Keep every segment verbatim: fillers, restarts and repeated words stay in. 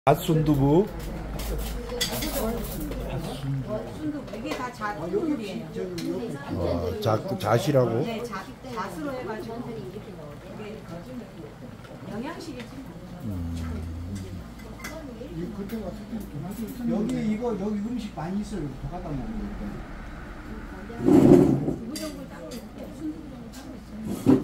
갓순두부. 순두부 이게 다 잣순두부예요. 어, 자, 잣이라고? 네, 잣, 잣으로 해가지고 이게 영양식이지. 음. 여기 이거 여기 음식 많이 있어요. 더 갖다 먹는 거. 두부 정도 따로 있고 순두부 정도 따로 있어요.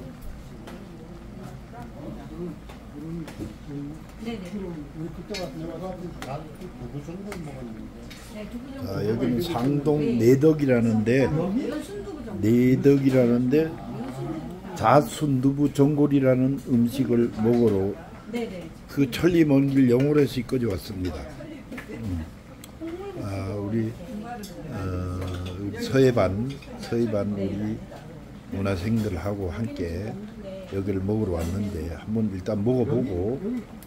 네네. 우리 그때 같은 데 가서 나도 두부 정도 먹었는데. 네, 두부 정도. 아, 여기는 상동 내덕이라는데, 이건 순두부 정도. 내덕이라는데 잣순두부 전골이라는 음식을 먹으러 네네. 그 천리 먼 길 영월에서 이까지 왔습니다. 음. 아, 우리 어, 서해반 서해반 우리 문화생들하고 함께 여기를 먹으러 왔는데 한번 일단 먹어보고,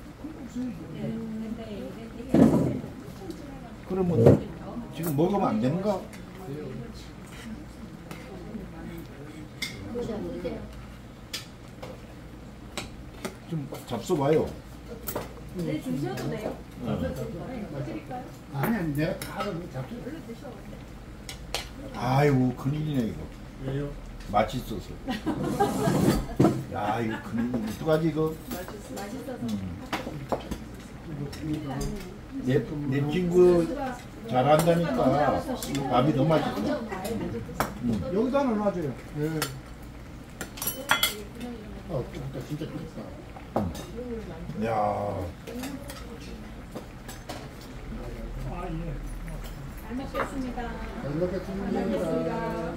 그러면 지금 먹으면 안 되는가? 좀 잡숴봐요. 네, 주셔도 돼요. 드릴까요? 아니 아니 내가 다 잡수. 아이고 큰일이네 이거. 왜요? 맛있어서. 야 이거 큰일이네. 어떡하지 이거? 맛있어서. 내, 내 친구 잘한다니까 밥이 너무 맛있어. 음. 여기다 하나 놔줘요. 예. 어, 진짜 진짜 좋다. 야, 잘 먹겠습니다. 잘 먹겠습니다.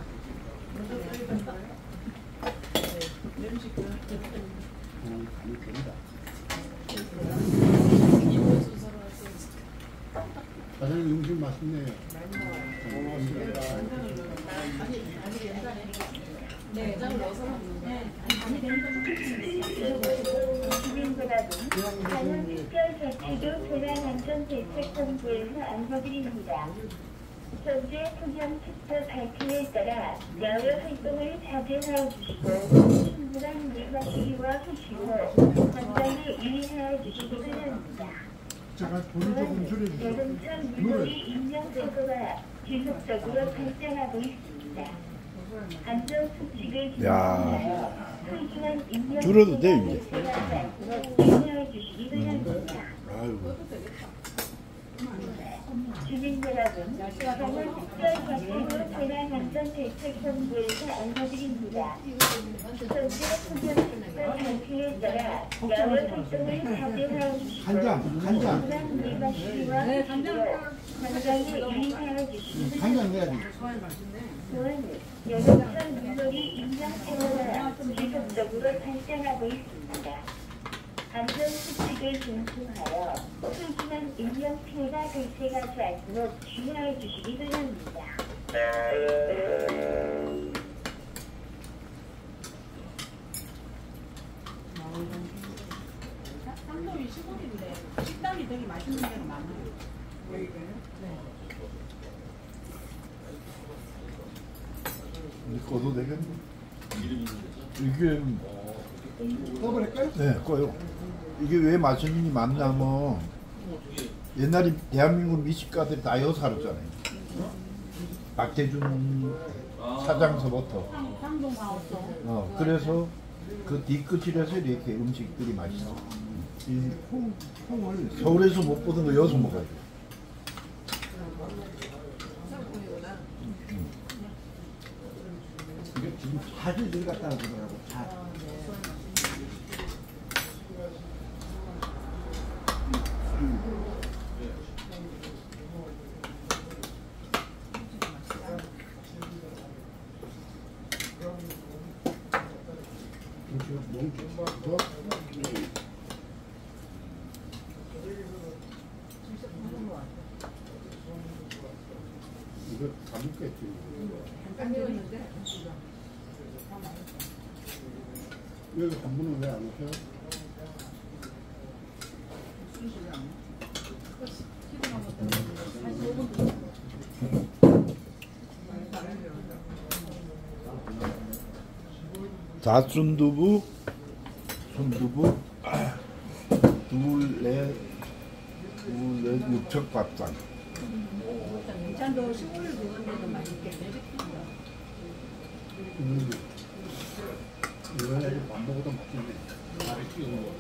음, 간이 된다. 사장님 음식 맛있네요. 고맙습니다. 네, 주민여러분, 다른 특별자치도 재난안전대책본부에서 안내드립니다. 현재 풍현 특별 발표에 따라 야외 활동을 자제하여 주시고 충분한 물 마시기와 휴식 후 건강에 유의하여 주시기 바랍니다. 제가 돈을 조금 줄여주세요. 여름철 물놀이 인명사고가 지속적으로 발생하고 있습니다. 안전수칙을 야. 소중한 인명 줄여도 돼, 이제. 유의하여 주시기 바랍니다. 아이고. 주민 여러분, 저는 특별자치구 재난안전대책본부에서 안내드립니다. 현재 풍경 특별 발표에 따라 야외 활동을 자제하여 주시고 간장, 간장. 불안 물 마시기와 네, 간장. 건강에 유의하여 주시기 간장 내야지. 또한 여름철 물놀이 인명사고가 지속적으로 발생하고 있습니다. 안전수칙을 준수하여 소중한 인명피해가 발생하지 않도록 주의하여 주시기 바랍니다. 삼동이 시골인데 식당이 되게 맛있는 데가 많아요. 네. 꺼도 되겠네. 이게 떠버릴까요? 네 꺼요. 이게 왜 맛있는지 맞냐면 옛날에 대한민국 미식가들이 다 여기 살았잖아요. 박태준 사장서부터. 상동 가옥도. 어 그래서 그 뒤끝이라서 이렇게 음식들이 맛있어. 이 콩, 콩을 서울에서 못 보던 거 여기서 먹어야 돼. 이게 지금 자주 들어갔다고 그러더라고. 자. 이거 다 먹겠지. 여기 한 분은 왜 안 오세요? 잣순두부, 순두부, 둘, 넷, 육척밥상. 인천도 시골 그건데도 맛있겠네. 음. 이거 애들 밥 먹어도 맛있네. 밥에 찍어 먹어.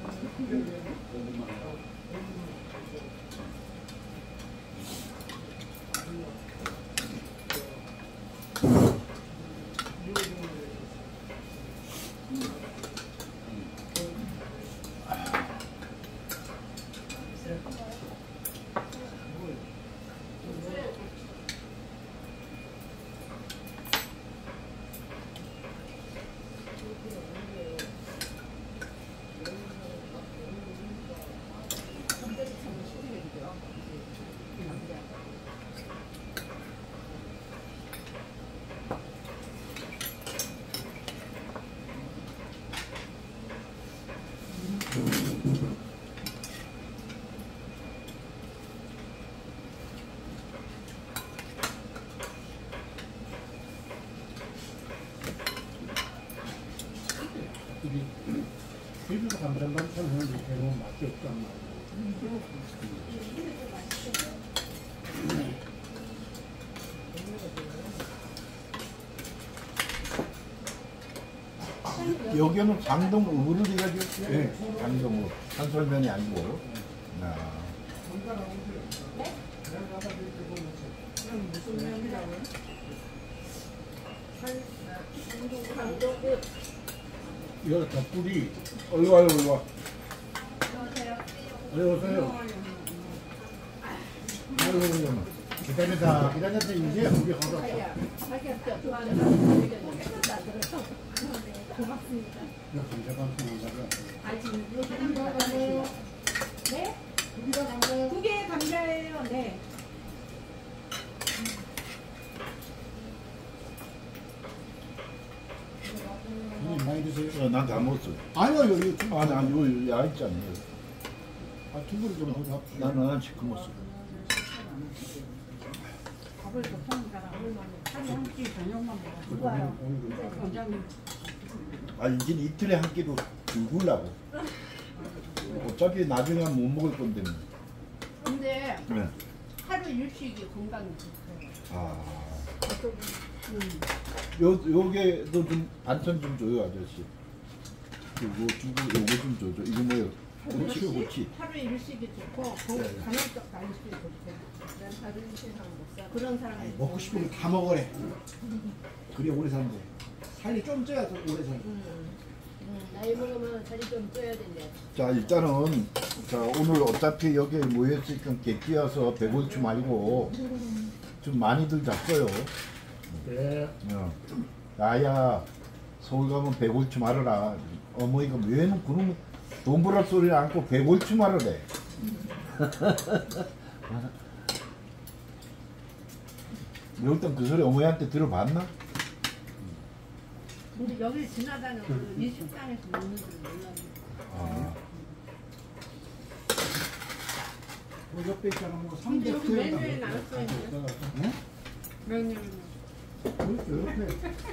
이게 제주도 감자만 하는데 배우면 맛이 없단 말이야. 여기는 강동 우를 해가지고 네. 강동 우 한솔면이 아니고. 아. 무슨 면이라고요? 이거 덧불이 얼리 와요, 얼리 와. 얼리 오세요. 아이고, 기다리다, 기다렸다, 이제 우리 걸었어. 고맙습니다. 이거 감자감 생각나가. 아 지금 여기 감자예요. 네? 두 개 감자예요. 네. 형님 많이 드세요. 어, 난 다 먹었어. 아니요, 여기 두 아니, 아니, 요, 야 있잖아. 아, 두 그릇 좀 하고 합시다. 나는 난 시큼 먹었어. 밥을 보통 사람을 하루에 한 끼 저녁만 먹어. 누가요? 오늘 원장님. 아, 이제 이틀에 한 끼도 줄구려고. 어차피 나중에 못 먹을 건데. 근데 그래. 하루 일식이 건강에 좋대요. 아. 음. 요, 요게도 좀 반찬 좀 줘요, 아저씨. 요거 주고, 요거 좀 줘줘. 이거 뭐예요? 고치, 고치. 하루 일식이 좋고 간헐적 단식이 좋대. 난 하루 일식은 못 사. 그런 사람이 아니, 먹고 싶으면 다 먹으래. 그래 오래 산대. 살이 좀 쪄야 더 오래 살. 음, 음, 나이 먹으면 살이 좀 쪄야 된대. 자, 일단은, 자, 오늘 어차피 여기에 모였으니까 객기여서 배골치 말고 좀 많이들 잡어요. 네. 어. 나야 서울 가면 배골치 말아라. 어머니가 왜는 그런 돈 벌을 소리를 않고 배골치 말으래. 일단 그 소리 어머니한테 들어봤나? 근데 여기 지나다니는 이 식당에서 먹는 줄 몰랐네. 아. 옆에 있잖아, 뭐 근데 삼대 여기 메뉴에 나왔어요. 네? 메뉴는 그렇죠, 옆에.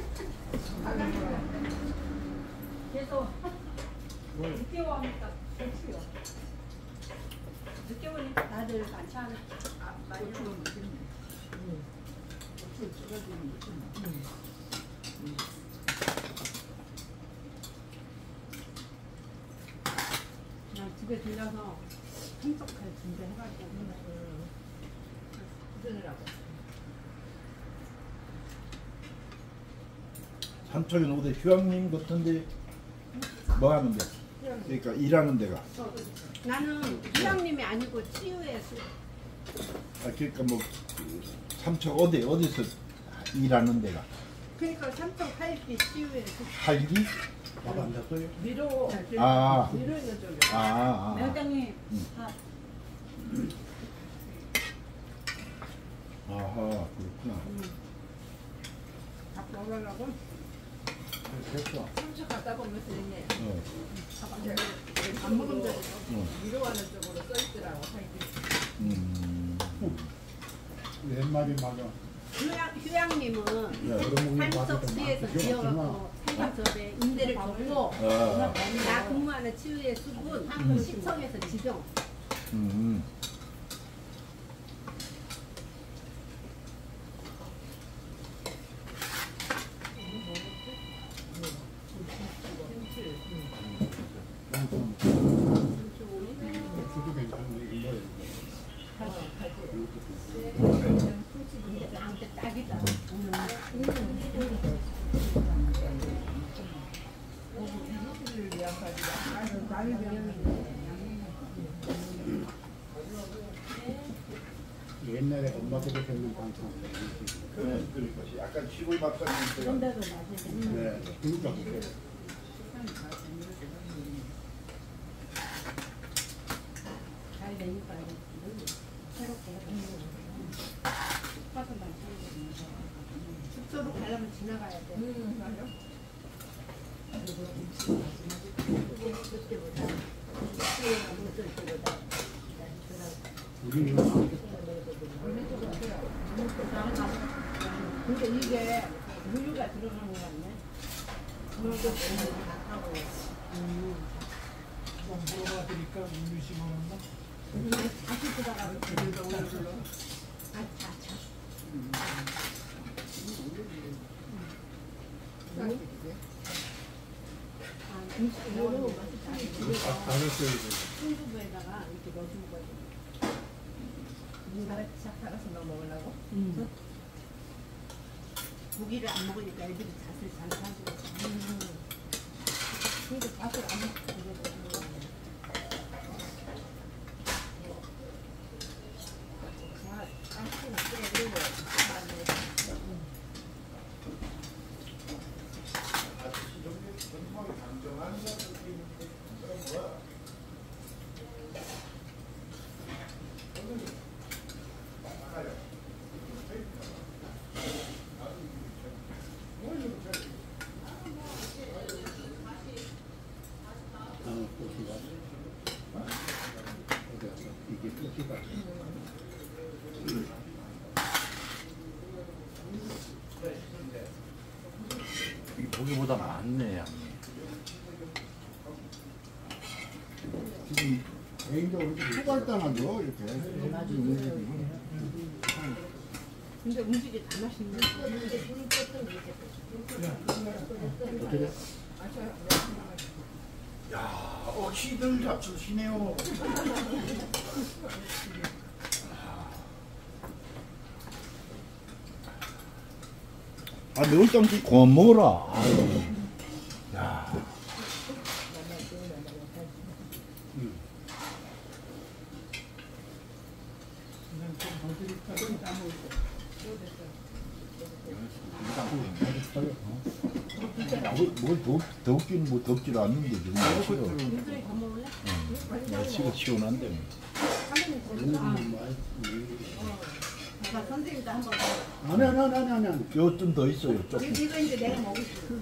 계속 늦게 오니까 배치요. 늦게 오니까 다들 반찬 아, 많이 먹겠네. 고추 찍어주는 거지. 그냥 집에 들려서 한쪽할 준비해가지고 드느라고. 삼척에 어디 휴양림 같은데 뭐 하는데? 그러니까 일하는 데가. 나는 휴양림이 아니고 치유의 숲. 아, 그러니까 뭐 삼척 어디 어디서 일하는 데가? 그러니까 삼척 할기 치유의 숲. 할기? 밥 안 잤어요? 위로. 아. 위로 있는 쪽이요. 아, 아, 아. 매장님. 음. 아, 아하, 그렇구나. 밥 먹으려고. 됐어. 삼척 갔다 보면 되네. 어, 안 먹은 적 어. 위로하는 쪽으로 써있더라고. 음. 옛말이 맞아. 휴양, 휴양림은 네. 산석시에서 지어갖고 산석에 임대를 줬고 아, 나 근무하는 치유의 숲은 시청에서 지정. 음. 나한테 딱이다. 옛날에 엄마들이 했는 방송. 그래, 그러니까 약간 시골 박사님 때가 데도 맛있어. 네, 그러니까 잘 되니까 새롭게 숙소로 가려면 지나가야 돼. 그때보다 못쓸 때보다 우리는 근데 이게 우유가 들어가는 거 같네. 우유도 하고. 물어봐드릴까? 음료 심어놨나? 다시 들어가고. 아, 자, 자. 아, 음식으로 맛있다. 다녔어야 돼. 순두부에다가 이렇게 넣어주는 거지. 민가를 싹 따라서 넣어 먹으려고? 음. 고기를 안 먹으니까 애들이 잣을 잘 사주고. 음. 근데 밥을 안 먹고 어, 고기가. 어디 갔어? 이게 고기가. 이 보기보다 많네. 양이. 지금 개인적으로 초갈단하죠 이렇게. 근데 음식이 다 맛있네. 어떻게? 야, 억시들 잡수시네요. 아, 매울당 좀 그만 먹어라. 아유. 야, 뭘더 덥긴 뭐 덥지도 않는데 지금 날씨가 물들이 더 먹을래? 날씨가 시원한데. 뭐. 내가 선생님도 한번 아니 아니 아니 아니 아니. 요좀 더 있어요. 조금. 이거 이제 내가 먹을 수 있어.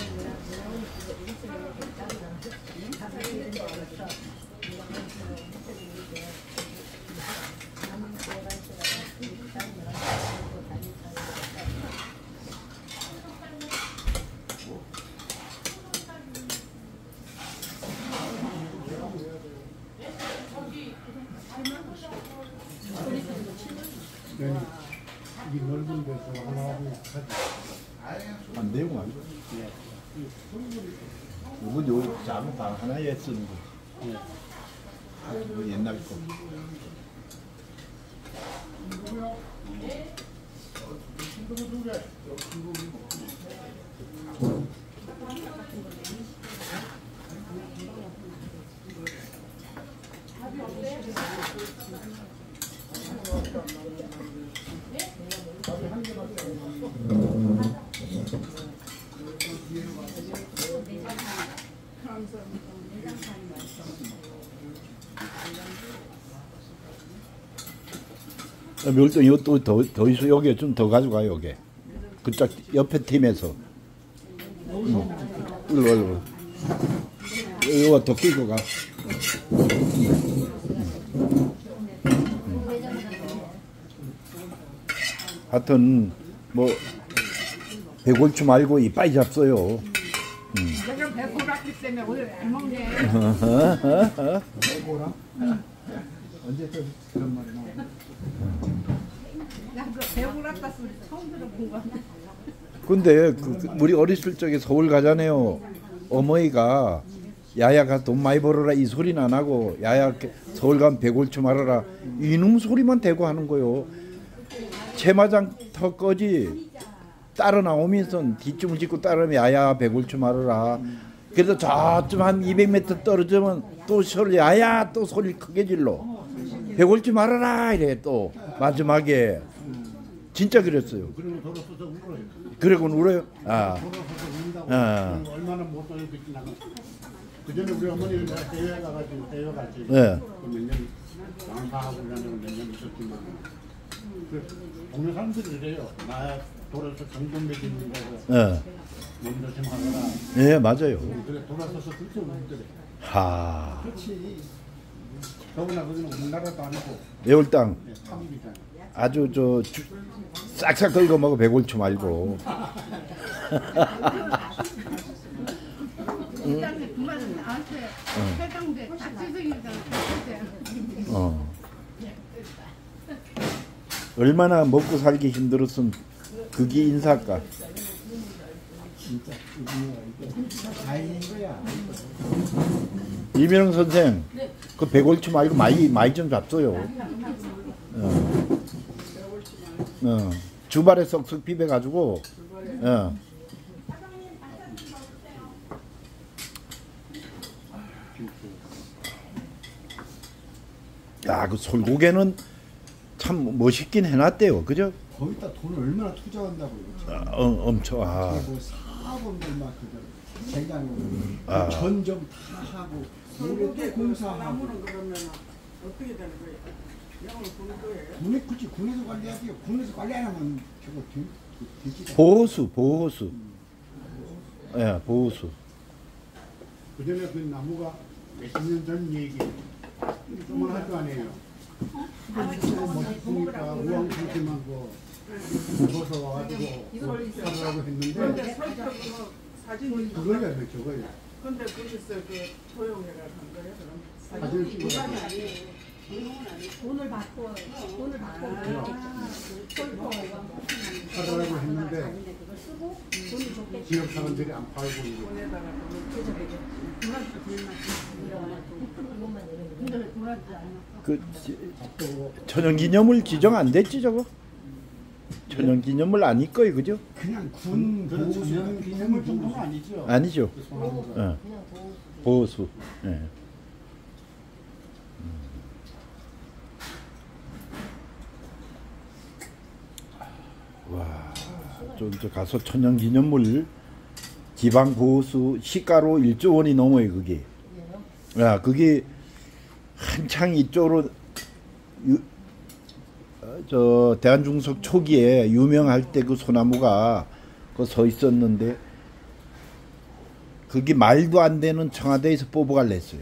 이 넓은 데서 하나하고 같이. 안 되고 안 돼. 네. 이건 요 작은 방 하나에 쓰는 거. 네. 아, 이거 옛날 거. 멸동 이거 또더 더 있어. 여기 좀 더 가져가 여기. 그쪽 옆에 팀에서. 응. 일로 일로. 이거 더 끼고 가. 하여튼 뭐 배골주 말고 이빨 잡어요. 내가 배고팠기 때문에 오늘 안 먹네. 배고라? 언제 또 그런 말이 나오나? 나그 배고팠다 소리 처음 들어본 거야. 근데 그, 그 우리 어렸을 적에 서울 가잖아요. 어머니가 야야가 돈 많이 벌어라 이 소리는 안 하고 야야 서울 가면 백올초 말아라 이놈 소리만 대고 하는 거요. 채마장 터 꺼지 따라 나오면서 뒷줌을 짓고 따르면 야야 백올초 말아라. 그래서 저쯤 한 이백 미터 떨어지면 또 소리 야야 또 소리 크게 질러 백올초 말아라 이래 또 마지막에 진짜 그랬어요. 그리고 돌아서서 울어요. 그러고 울어요. 아, 돌아서서 운다고. 아. 얼마나 못 돌려 빚지 나가. 그 전에 우리 어머니는 내가 대회 가가지고 대회 갈지. 네. 몇년 양파하고 그러는 몇년 있었지만. 그 동네 사람들이 그래요. 나 돌아서 정돈 맺는 거고. 예, 몸 조심하거라. 예 맞아요. 그래 돌아서서 그렇게 울더래. 하, 그렇지. 더구나 거기는 우리나라도 아니고 애월 땅 네, 삼입이잖아. 아주 저 주, 싹싹 긁어 먹어 백올초 말고. 일단은 그 말은 나한테 해당돼. 딱지성이잖아. 어. 얼마나 먹고 살기 힘들었으면 그게 인사할까. 진짜 이거 다행인 거야. 이명영 선생 그 백올초 말고 많이 많이 좀 잡숴요. 어. 어. 주발에 썩썩 비벼가지고. 어. 야, 그 솔고개는 참 멋있긴 해놨대요, 그죠? 거기다 돈을 얼마나 투자한다고요. 아, 어, 엄청. 아, 뭐 사업원들 막 그들 생각으로 아. 전점 다 하고 노래 또 공사하고 나무는 그러면 어떻게 되는 거예요? 영을 보는 거예요? 군에 그치 군에서 관리해야 돼요. 군에서 관리 안 하면 저거 되- 되지도 않아요. 보호수, 보호수. 예, 보호수. 그 전에 그 나무가 몇십 년 전 얘기 좀만 할 거 아니에요. 멋있으니까 우왕 상태만 그 부어서 와가지고 살으라고 했는데 근데 설정 그 사진이 그거야 그 저거야. 근데 거기서 그 도용해가 간 거예요? 그럼 사진을 찍어서 돈을 받고 돈을 받고 살으라고 했는데 지역 사람들이 안 팔고 이거. 돈에다가 그 지- 천연기념물 지정 안 됐지 저거? 천연기념물 아닐 거예요, 그죠? 그냥 군 그런 보호수 전형 기념물 정도는 아니죠. 아니죠. 그 소나무가. 어. 보호수. 예. 와, 좀 저 가서 천연기념물 지방보호수 시가로 일조 원이 넘어요 그게. 야, 그게 한창 이쪽으로 유, 어, 저 대한중석 초기에 유명할 때 그 소나무가 그 서 있었는데 그게 말도 안 되는 청와대에서 뽑아갈래 했어요.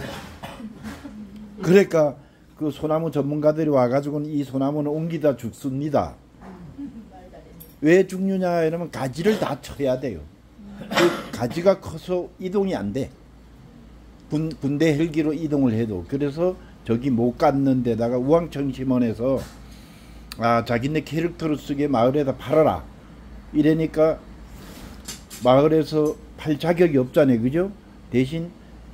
그러니까 그 소나무 전문가들이 와가지고는 이 소나무는 옮기다 죽습니다. 왜 죽느냐 이러면 가지를 다 쳐야 돼요. 그 가지가 커서 이동이 안 돼. 분, 분대 헬기로 이동을 해도. 그래서 저기 못 갔는 데다가 우왕청심원에서 아 자기네 캐릭터를 쓰게 마을에다 팔아라 이러니까 마을에서 팔 자격이 없잖아요, 그죠? 대신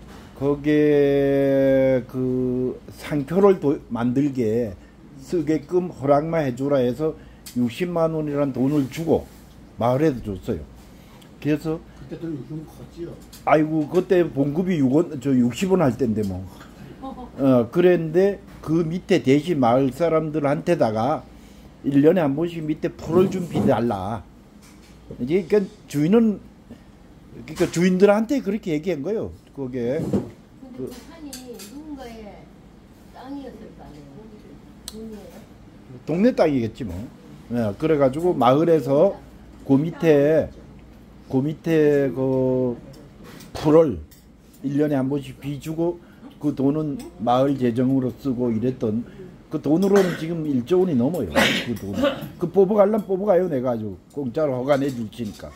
거기에 그 상표를 도, 만들게 쓰게끔 허락만 해주라 해서 육십만 원이라는 돈을 주고 마을에도 줬어요. 그래서 그때 좀 요즘 컸지요. 아이고 그때 봉급이 육 원, 저 육십 원 할 때인데 뭐. 어 그랬는데 그 밑에 대신 마을 사람들한테다가 일 년에 한 번씩 밑에 풀을 좀 비달라. 이제 그러니까 주인은 그러니까 주인들한테 그렇게 얘기한 거예요. 그게 근데 그 산이 누군가의 땅이었을 거 아니에요? 동네예요? 동네 땅이겠지 뭐. 예, 그래가지고 마을에서 그 밑에 그 밑에 그 풀을 일 년에 한 번씩 비주고 그 돈은 마을 재정으로 쓰고 이랬던 그 돈으로는 지금 일조 원이 넘어요. 그 돈. 그 뽑아가려면 뽑아가요. 내가 아주 공짜로 허가내 줄 테니까.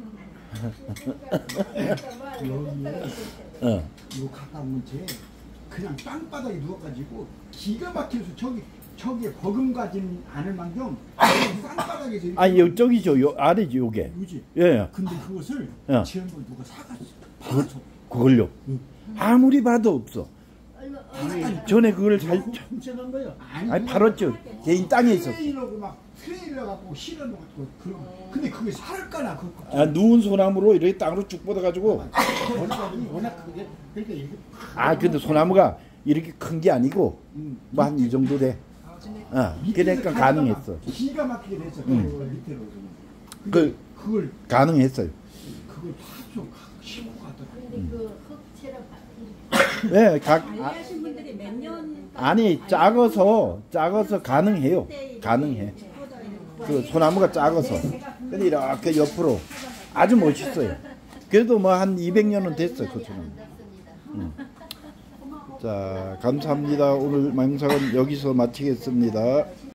어. 이거 갔다 오면 쟤 그냥 땅바닥에 누워가지고 기가 막혀서 저기 저기에 버금가진 않을 만큼 땅바닥에서 이렇게 아니 이쪽이죠. 요 아래죠 요게. 유지. 예. 근데 그것을 예. 지은걸 누가 사갔어. 박아서 그걸요. 아무리 봐도 없어. 얼마 아니, 전에 그걸 잘 훔쳐간 거요. 아니 팔았죠. 개인 땅에 있었어. 트레일러고 막 트레일러 갖고 실어놓고 그런. 근데 그게 살까나 그. 아, 누운 소나무로 이렇게 땅으로 쭉 뻗어가지고. 워낙 워낙 크게 그러니까 이게 아 근데 소나무가 이렇게 큰 게 아니고 뭐 한 이 정도 돼. 어, 그러니까 가능했어. 기가 막히게 됐어. 음. 그 밑으로. 그 근데 그걸 가능했어요. 그걸 다좀 심고 갔더라. 근데 그 흙채로 바- 네, 각 아, 관리하신 분들이 몇 년 아니 작아서 작아서 가능해요. 가능해. 그 소나무가 작아서. 근데 이렇게 옆으로 아주 멋있어요. 그래도 뭐 한 이백 년은 됐어 그 소나무. 음. 자 감사합니다. 오늘 영상은 여기서 마치겠습니다.